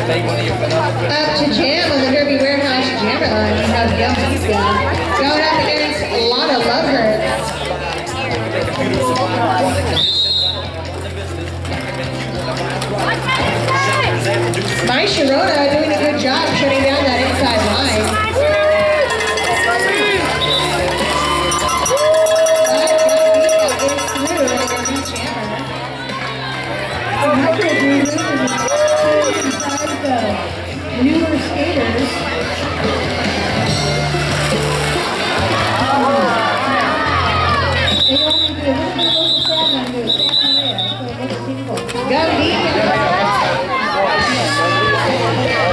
Up to Jam on the Derby Warehouse Jammer line. We have Young Pizza going up against Lana Lover. My Sharona doing a good job shutting down that inside line. Newer skaters. They only do a little bit of local travel and do it down there. So it makes people. Go deep.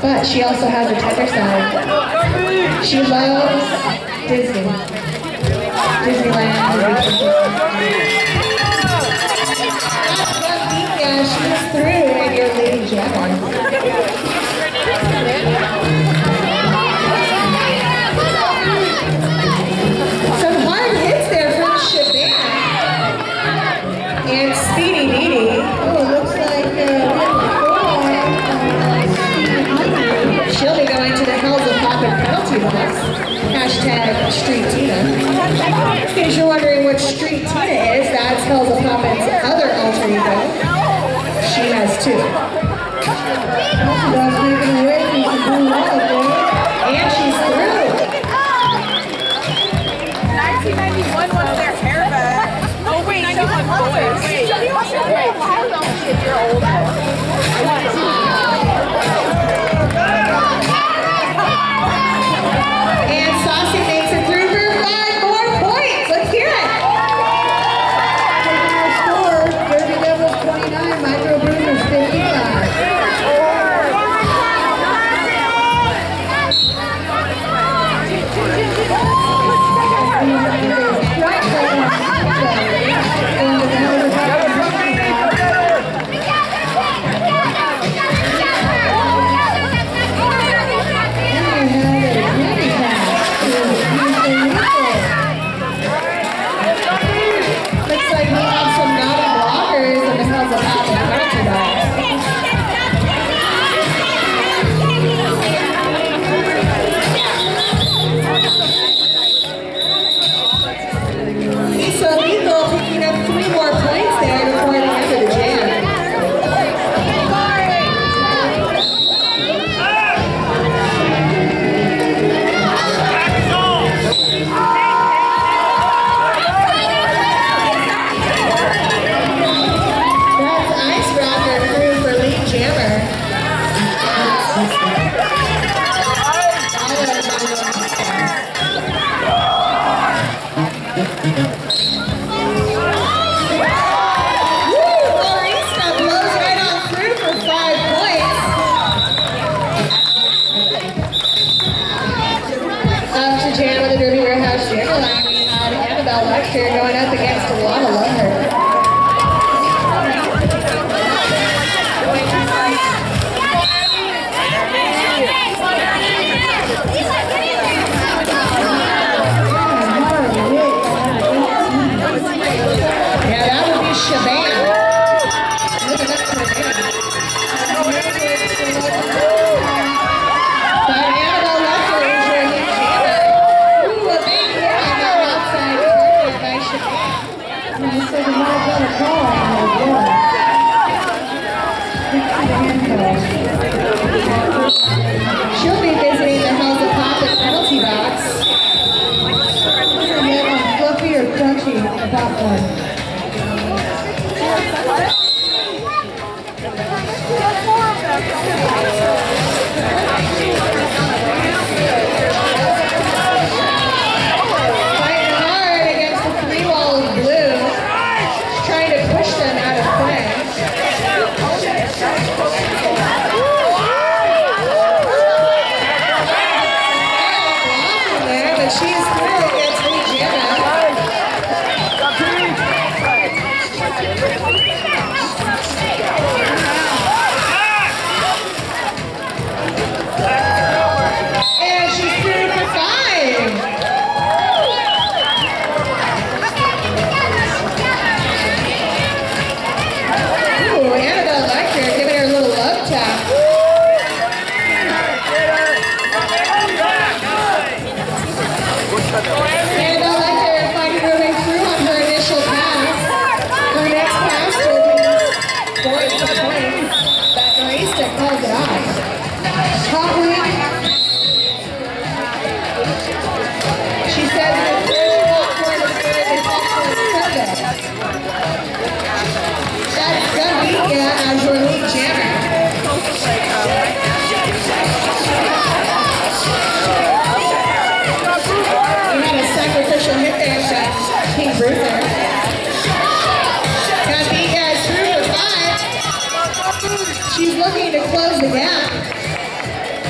But she also has a tender side. She loves Disney. Disneyland. Yeah, she's through and you're Lady Jammer. Some hard hits there from Shabam. And Speedy Needy. Oh, it looks like She'll be going to the Hells of Poppin' penalty box. Hashtag Street Tina. In case you're wondering what Street Tina is, that's Hells of Poppin's other alter ego. She has two. that's making a way for some blue wall there. And she's through. 1991 was their hair back. Oh wait, 91 boys. Wait. You're old. And Saucy makes it through for 5 more points. Let's hear it. Taking our score, Derby Devils 29, Micro Boomers 55. Looks like we have some non-blockers in the Hells of Poppin' penalty box. Lisa Lethal picking up 3 more points there before the end of the jam. That's Ice Rocker through for lead jammer. Marista blows right on through for 5 points. Up to jam with the Derby Warehouse Jammerline, we had Annabelle Lecter going up against Alana Lover. Yeah, that would be Shabam. Look at that Shabam. But Annabelle Lecter is your lead jammer. Ooh, a big hit on that outside corner by Shabam. He said he might have got a call on that one. She'll be visiting the Hells of Poppin' penalty box. Get one fluffy or crunchy about one. Fighting hard against the 3 wall of blue. She's trying to push them out of play. Blocking there, but she's through against Lee Jammer. And she's through for 5. Ooh, Annabelle Lecter giving her a little love tap. Annabelle Lecter finding her way through on her initial pass. Her next pass will be going for points, but Marista calls it off. Top wing. She says that there's not for the spirit is also Sunday. That's Gavika as your lead jammer. We had a sacrificial hit there from King Bruiser. Gavika is through for 5. She's looking to close the gap.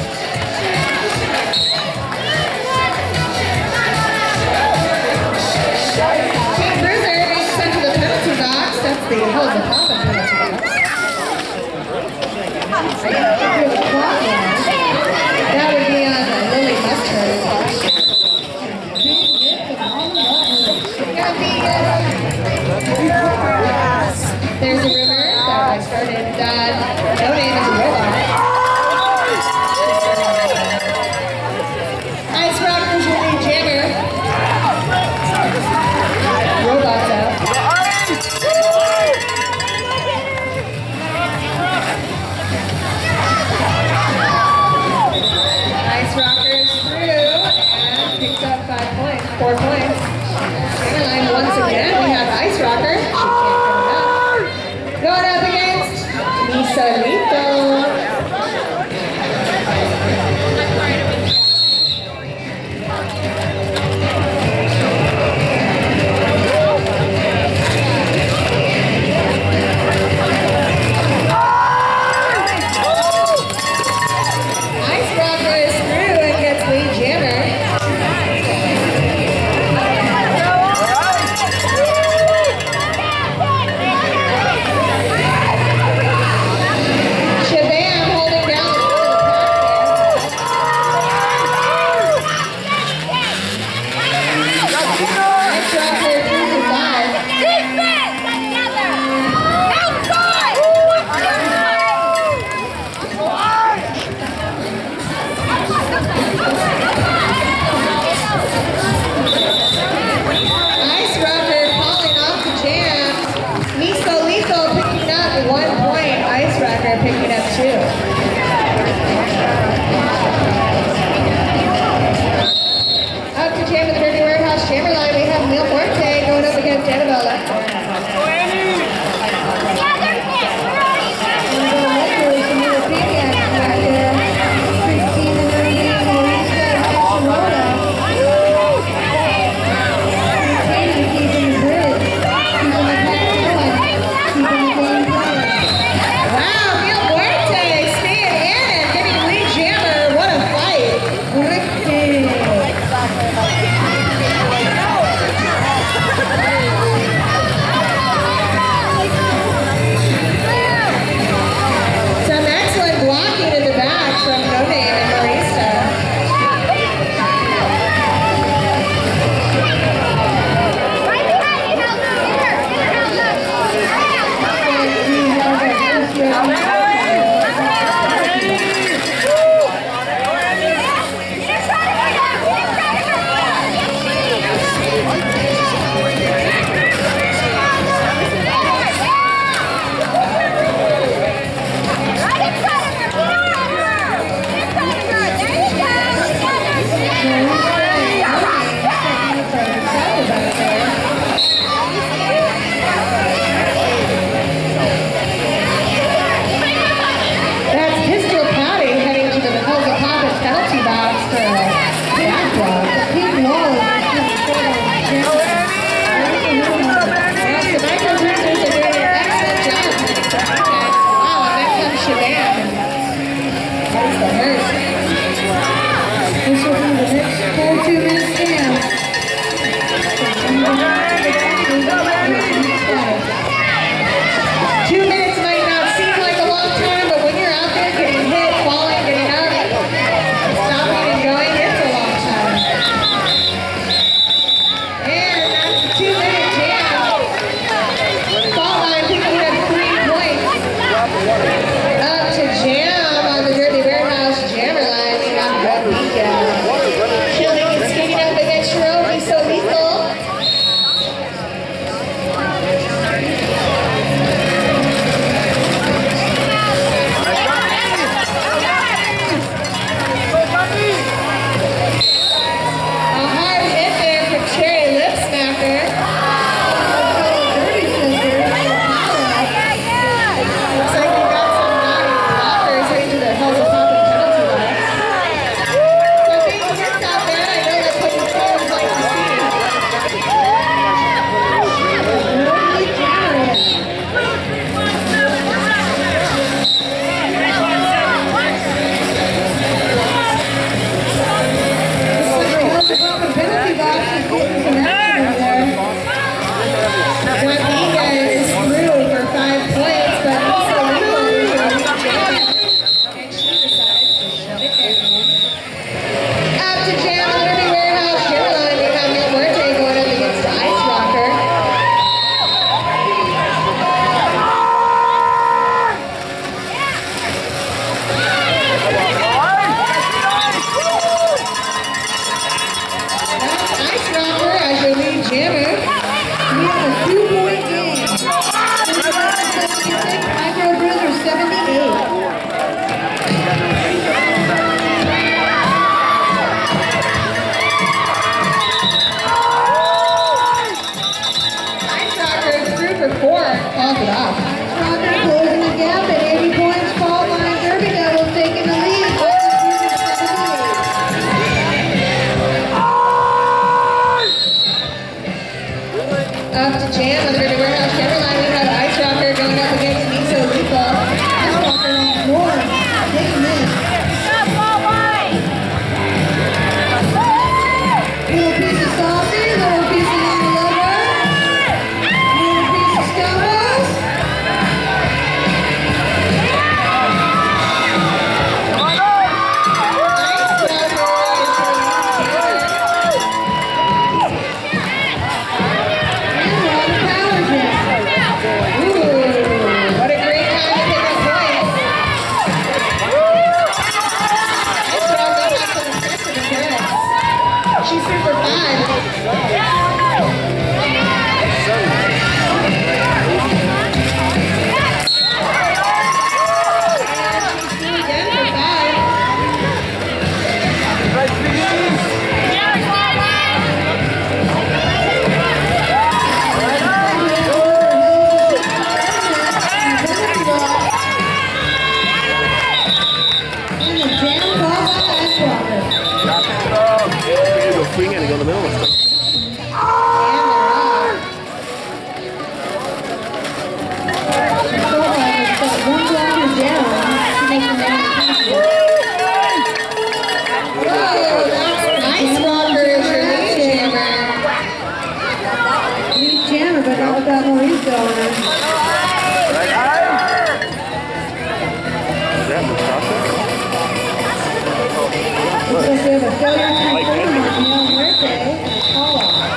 Looks like we have a failure to Like confirm that. on Neil Muerte. Call off.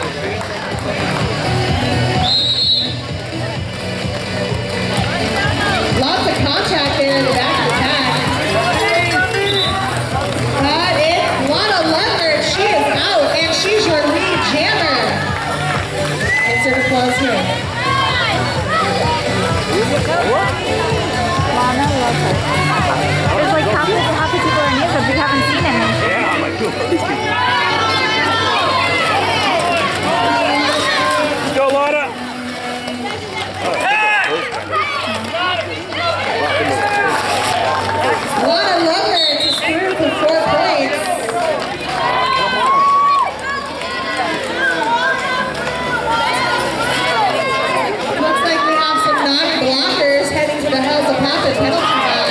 Lots of contact there in the back of the pack. But it's Lana Leonard. She is out, and she's your lead jammer. Insert applause here. Lana loves her. There's like half the people are new because we haven't seen him. Yeah, I'm like, who are these people? Go, Lana! Lana Leonard is through for 4 points. Looks like we have some non-blockers heading to the Hells of Poppin penalty box.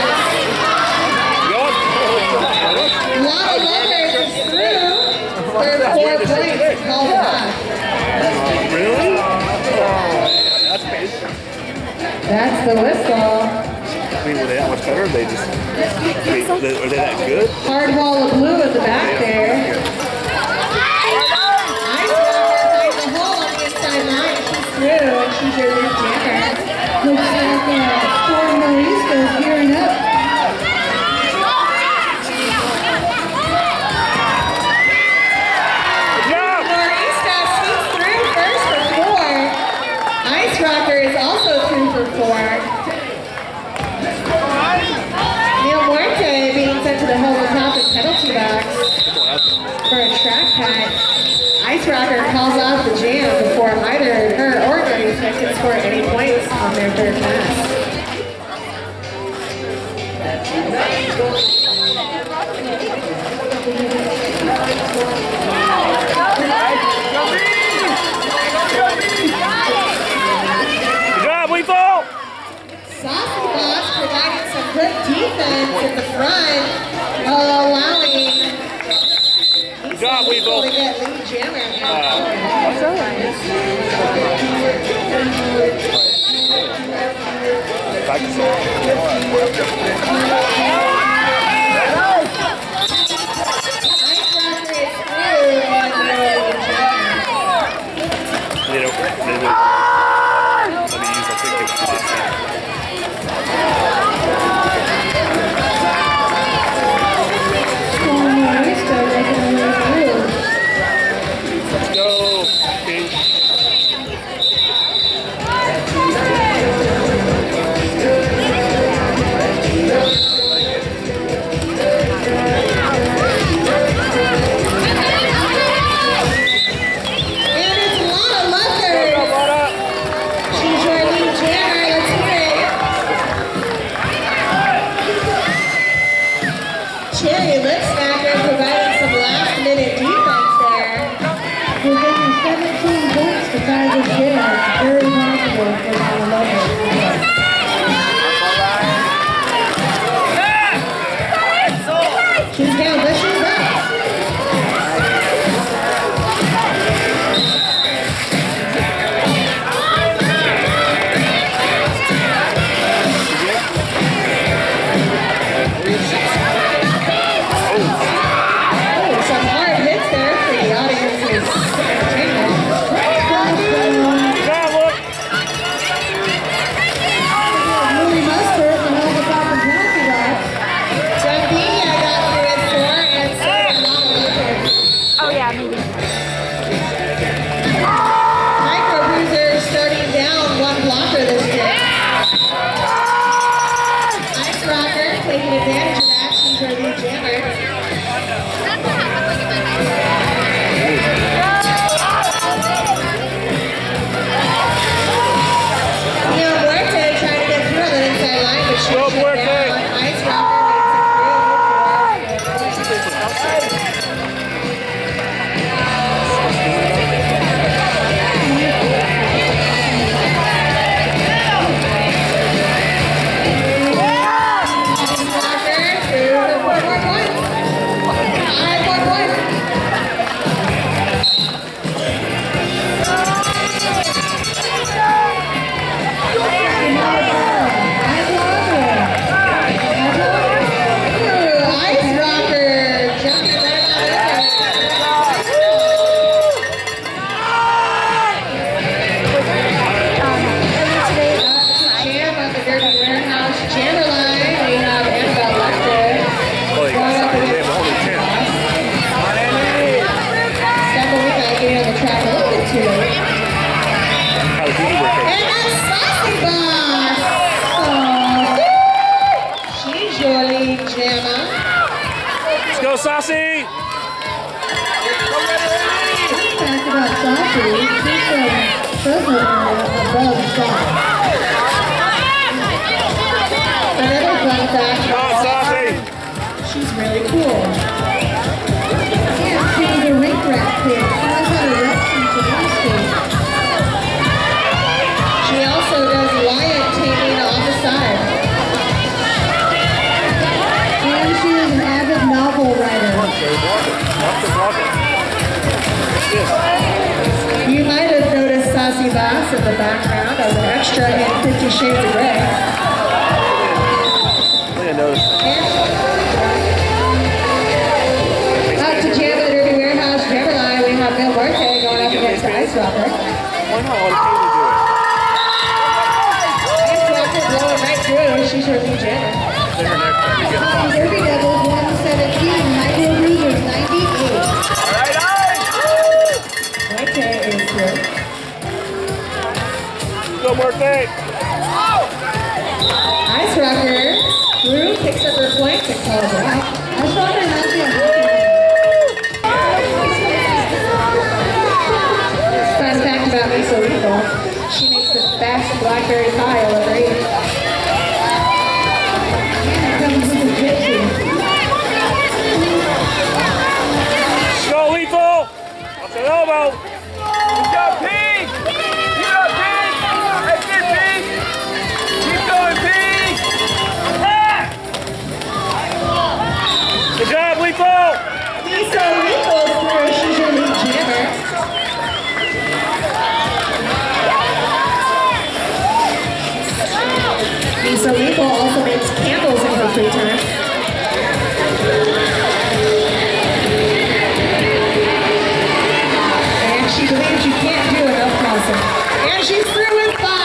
Lana Leonard is through for 4 points. Call it back. Really? Oh, that's basic. That's the whistle. I mean, were they that much better? Or they just, are they that good? Hard wall of blue at the back there. Nice blocker finds the hole on the inside line. She's through, and she's your lead jammer. Looks like Storm Norista is gearing up. Norista sneaks through first for 4. Ice Rocker is also through for 4. Neil Muerte being sent to the Hells of Poppin penalty box for a track pack. Ice Rocker calls out the jam before either her or Norista can score any points on their third pass. Good job, Lethal! Saucy Boss providing some good defense in the front, allowing Good job, to Lethal! get lead jammer Let me use a ticket. Storm Norista making their way through. Let's go, King. And it's Lana Leonard. She's your lead jammer. Let's hear it. Cherry Lipsmacker providing some last-minute defense there. We're getting 17 points to tie this game. It's very possible for Lana Leonard. She's down, but she's up. Oh, some hard hits there for the audience's entertainment. Good job, look! go, Saucy! Fact about Saucy, she's from Fresno area above South. Another fun fact Come on, Saucy! she's really cool. And she's a rink rat kid. She knows how to rep team to one state. She also does lion taming on the side. And she is an avid novel writer. You might have noticed Sassy Bass in the background as an extra in 50 Shades of Grey. I didn't notice. Up to Jam at Derby Warehouse, Gemini, we have Bill Marte going up against the Ice Rocker. Why not let Katie do it? Ice Rocker blowing right through, she's her lead jammer. Take her next time you get The Derby Devils 117, Michael Rubers 98. Marte is good. Go, Marte! Ice Rocker, Drew picks up her points and calls it out. Ice Rocker reminds me of Fun fact about Lisa Lethal, she makes the best blackberry pie you'll ever eat. comes with a gypsy. Go, Lethal! Off the elbow! Good job, Pete! Keep it up, Pete! That's it, Pete! Keep going, Pete! Good job, Lethal! Lisa Lethal's through, she's your lead jammer. Lisa Lethal also makes candles in her free time. And she believes you can't do enough crossing. And she's through with 5.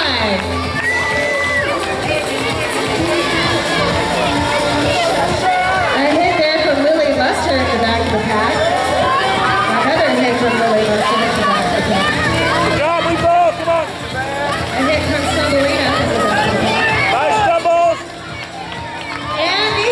A hit there from Lily Buster at the back of the pack. Another hit from Lily Buster at the back of the pack. Good job, Lethal! Come on! A hit from Stumbleina at the back of the pack. Nice stumbles! And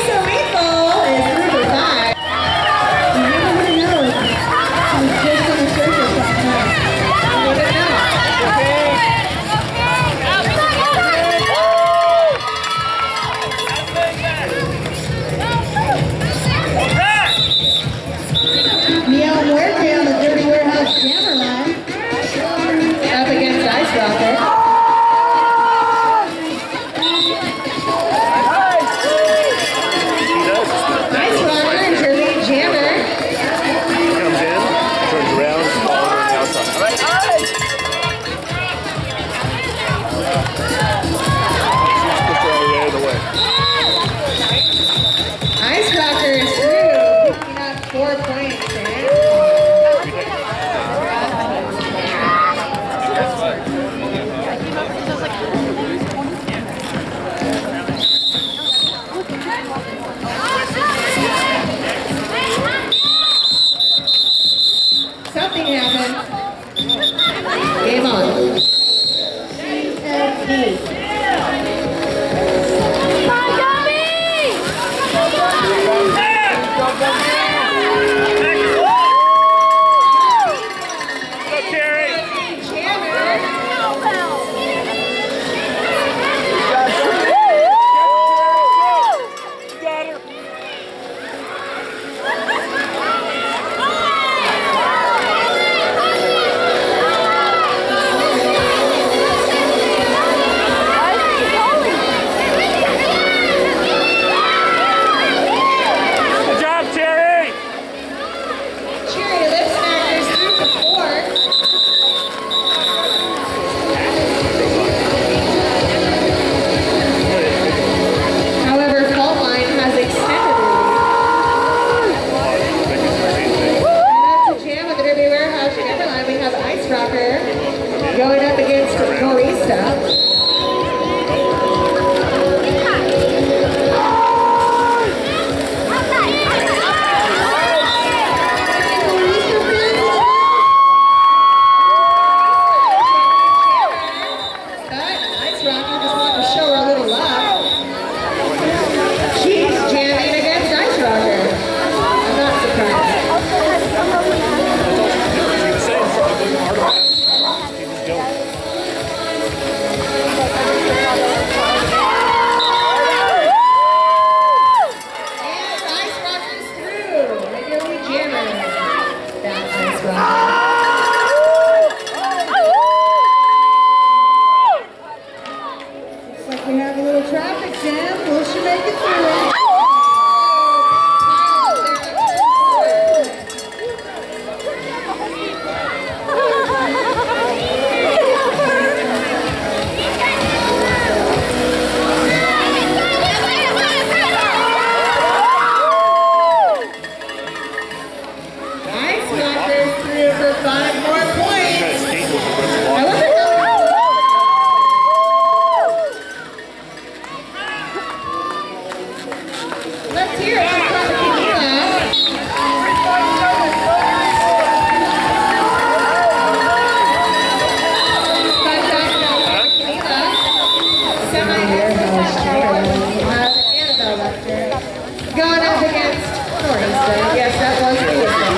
up against Norisa. Yes, that was Norisa.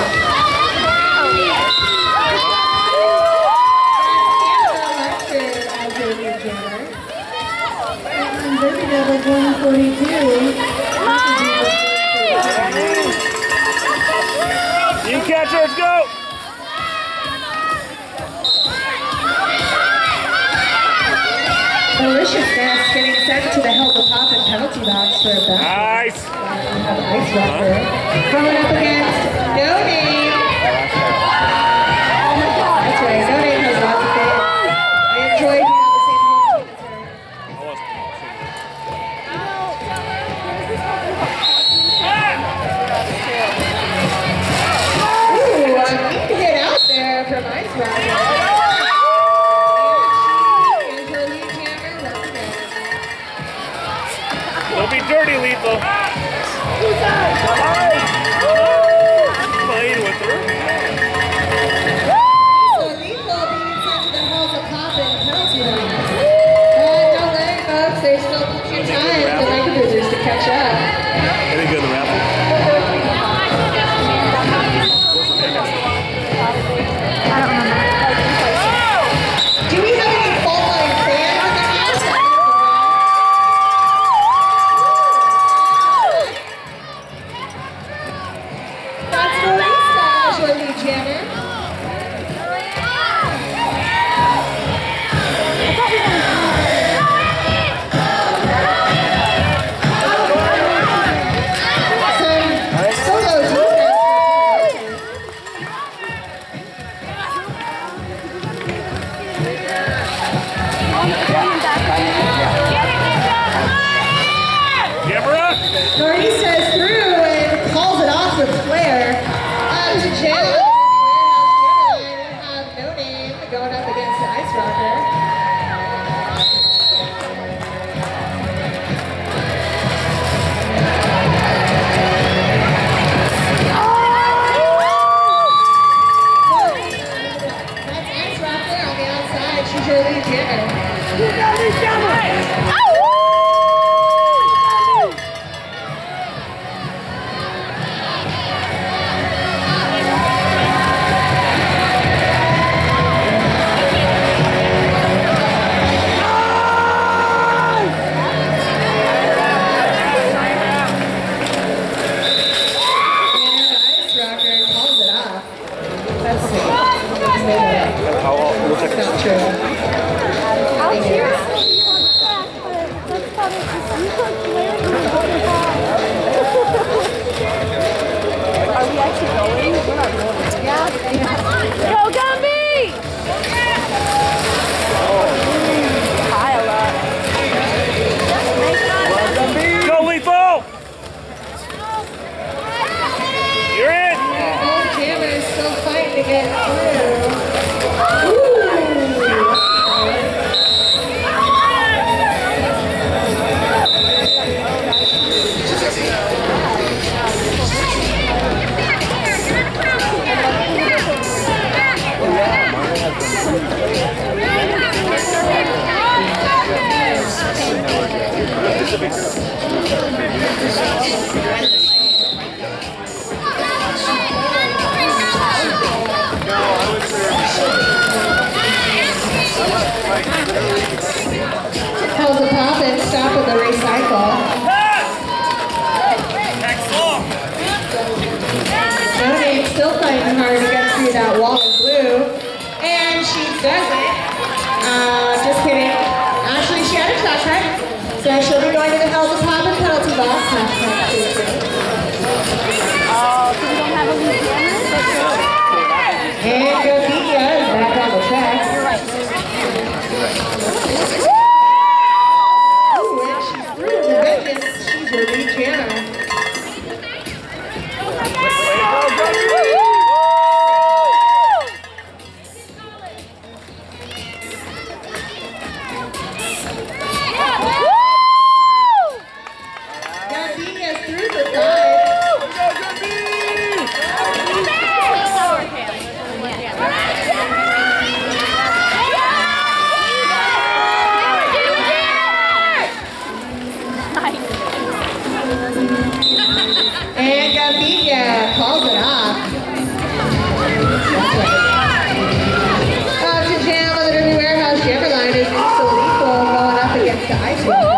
And Derby Devils 142. You catch her, let's go! Deliciousness getting sent to the Help of Poppin' penalty box for a back. Nice! We have Ice Rocker coming up against No Name. That's right, No Name has lots of fans. I enjoy being on the same home team as her. Ooh, a neat hit out there from Ice Rocker. Don't be dirty, Lethal. Playing with her. So Lethal being sent to the Halls of Poppin' penalty box. Don't worry, folks. There's still plenty of time for the Microbusers to catch up. Any good in the raffle? I don't remember. Do we have any full-line fans in the house? That's Marisa, Jolie Jammer. Some solo defense. Camera! Norisa is through and calls it off with flair. To Jim, we have No Name going up against the Ice Rocker. That's Ice Rocker on the outside. She's your lead jammer. Go, Lethal! You're in! Both jammers still fighting to get through. Ooh. How's the Poppin' stop with the recycle? No Name still fighting hard to get through that wall of blue. And she doesn't. Just kidding. Actually, she had a shot track. So she'll be going to the Hell's of Poppin' penalty box. So we don't have a lead jammer? And Govinia is back on the track. Ooh, and she's through the vengeance. She's your lead jammer. Gardenia's through for 5. Bika calls it off. Up to jam on the Derby Warehouse Jammer line is Lisa Lethal going up against the Ice Rocker.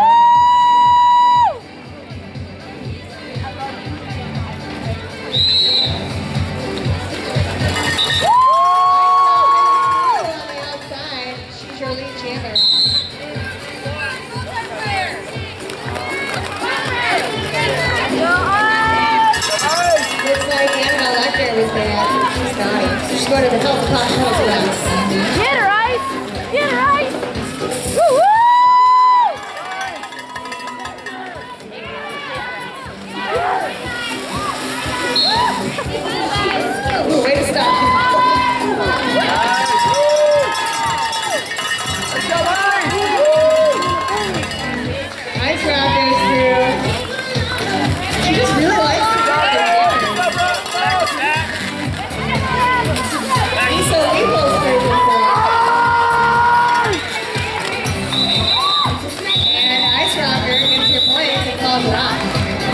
She's going to the health class. Get her, Ice! Get her, Ice! Woo-woo! Ooh, way to stop. Ice Rockers through. She just really likes to go there. So Leo's through and Ice Rocker gets your points and calls it off.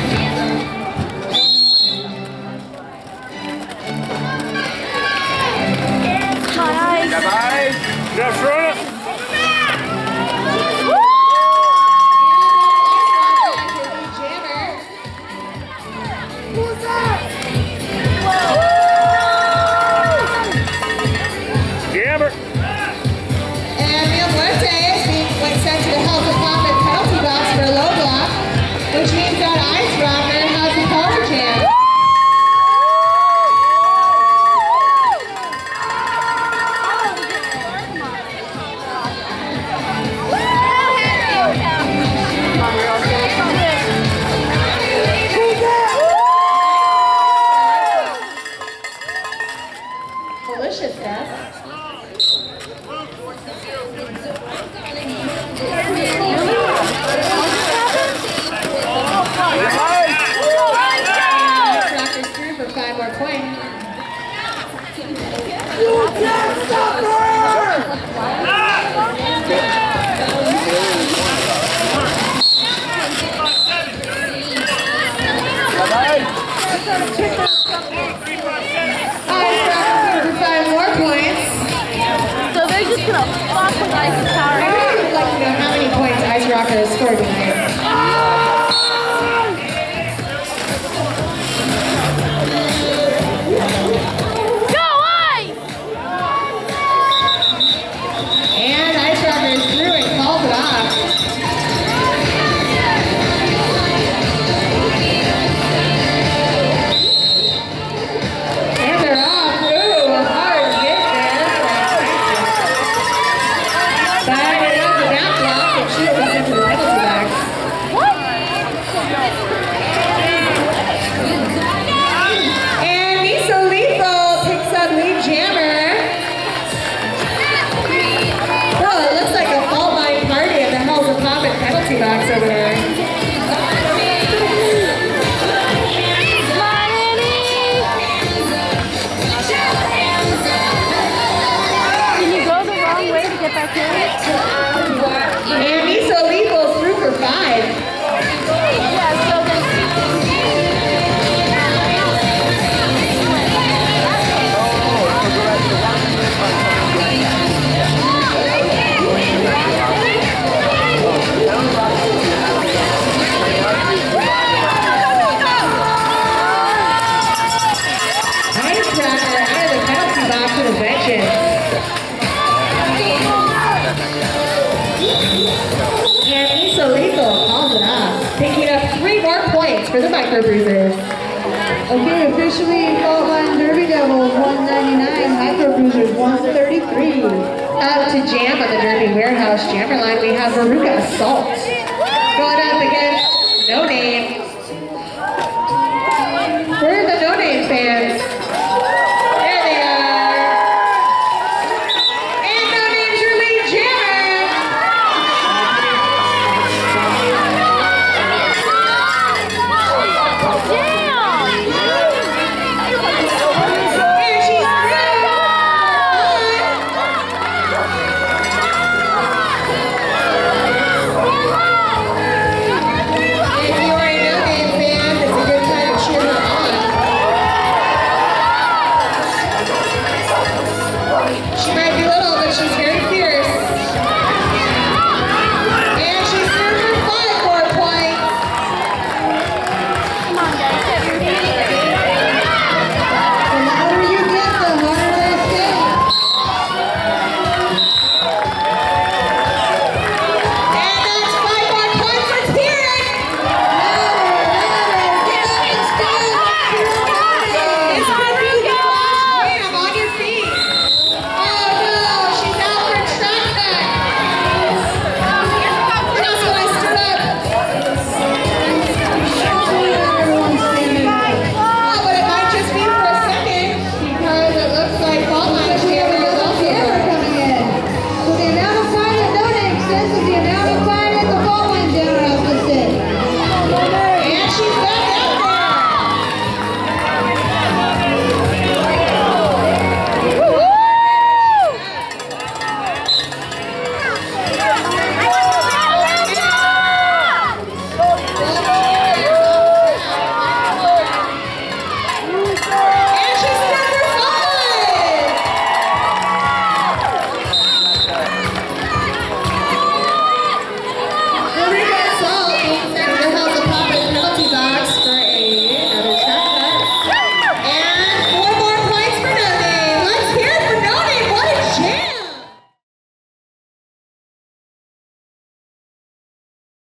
Come on, Ice. Come on, Ice. Get up front. And Mil Muerte went sent to the Health Department penalty box for a low block, which means that Ice Rocker has the power jam. Delicious, Beth. Rockers through for 5 more points. You can't stop her! Ice Rockers through for 5 more points. So they're just going to fuck with Ice's power. I really would like to know how many points Ice Rocker has scored tonight. And Ice Rocker is through and calls it off. And they're off. Ooh, a hard hit there. Back it up the back block and she goes into the penalty box. And Misa Lethal picks up lead jammer. Oh, it looks like a fault line party at the Hells of Poppin' penalty box over there. Can you go the wrong way to get back here? And Misa Lethal's through for 5. Yeah, so Ice Rocker out of the penalty box with a vengeance. And Misa Lethal calls it off, picking up 3 more points for the Micro Bruisers. Okay, officially fault line Derby Devils 199, Micro Bruisers 133. Up to jam on the Derby Warehouse Jammer line, we have Veruca Assault. Going up against No Name.